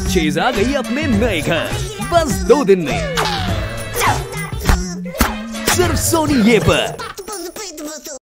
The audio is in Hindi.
कॉकरोचेज आ गई अपने नए घर, बस 2 दिन में सिर्फ सोनी ये पर।